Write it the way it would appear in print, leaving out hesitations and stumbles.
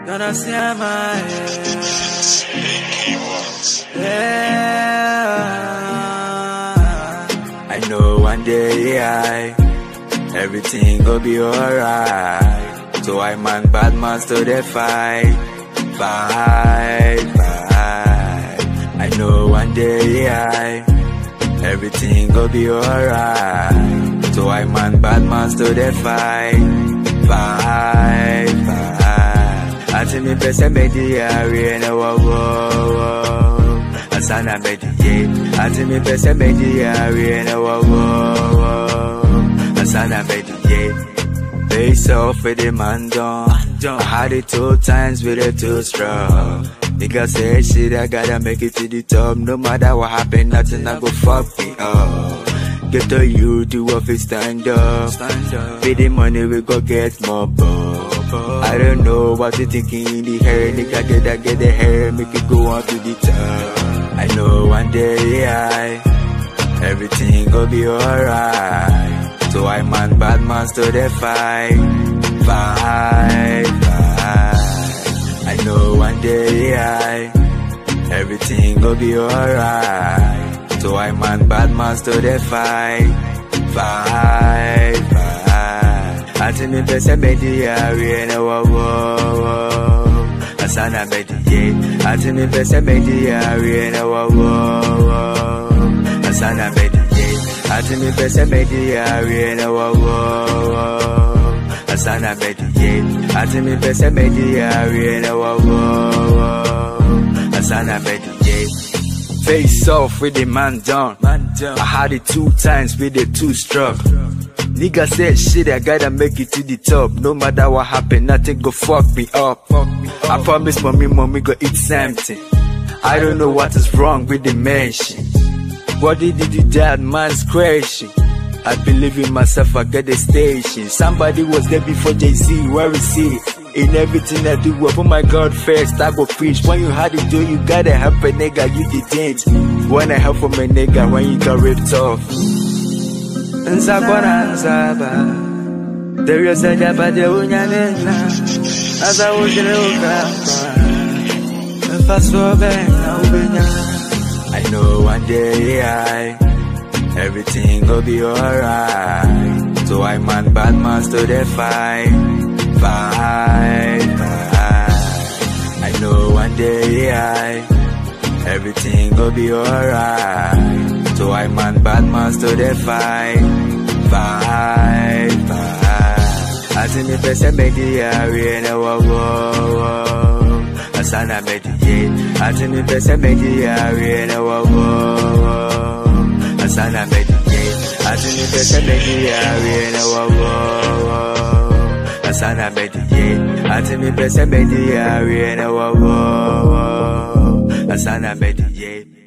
Don Asiama, I know one day everything go be alright. So I man bad man to the fight. I know one day everything go be alright. So I man bad man to the fight. Ati mi pese media na wo asana medie. Ati mi pese media na wo asana medie. Face off with the man done. I had it 2 times with it too strong. Nigga say shit, I gotta make it to the top. No matter what happen, nothing I go fuck me up. Get to you, do what it stand up. Pay the money, we go get more ball. I don't know what you thinking in the hair. Nigga get the hair, make it go on to the top. I know one day everything go be alright. So I man bad man to the fight. I know one day everything go be alright. So I man bad man to the fight. Ati mi pese media na wo asana medie. Ati mi pese media na wo asana medie. Ati mi pese media na wo asana medie. Ati mi pese media na wo asana medie. Face off with the man down. I had it 2 times with the 2 struck. Nigga said shit, I gotta make it to the top. No matter what happen, nothing go fuck me up. I promise mommy go eat something. I don't know what is wrong with the mansion. What did that man's crashing? I believe in myself, I get the station. Somebody was there before Jay-Z, where is he? In everything I do, I put my God first, I go preach. When you had to do, you gotta help a nigga, you didn't. When I help from a nigga, when you got ripped off. Nsakwana nsaba there is a jaba de unyamena as I was in I know one day everything go be alright. So I man bad man to the fight. I know one day everything go be alright. So I man bad man to the fight. Ati mi pese media na wo asana medie. Ati mi pese media na wo asana medie. Ati mi pese media na wo asana medie. Ati mi pese media na wo asana medie.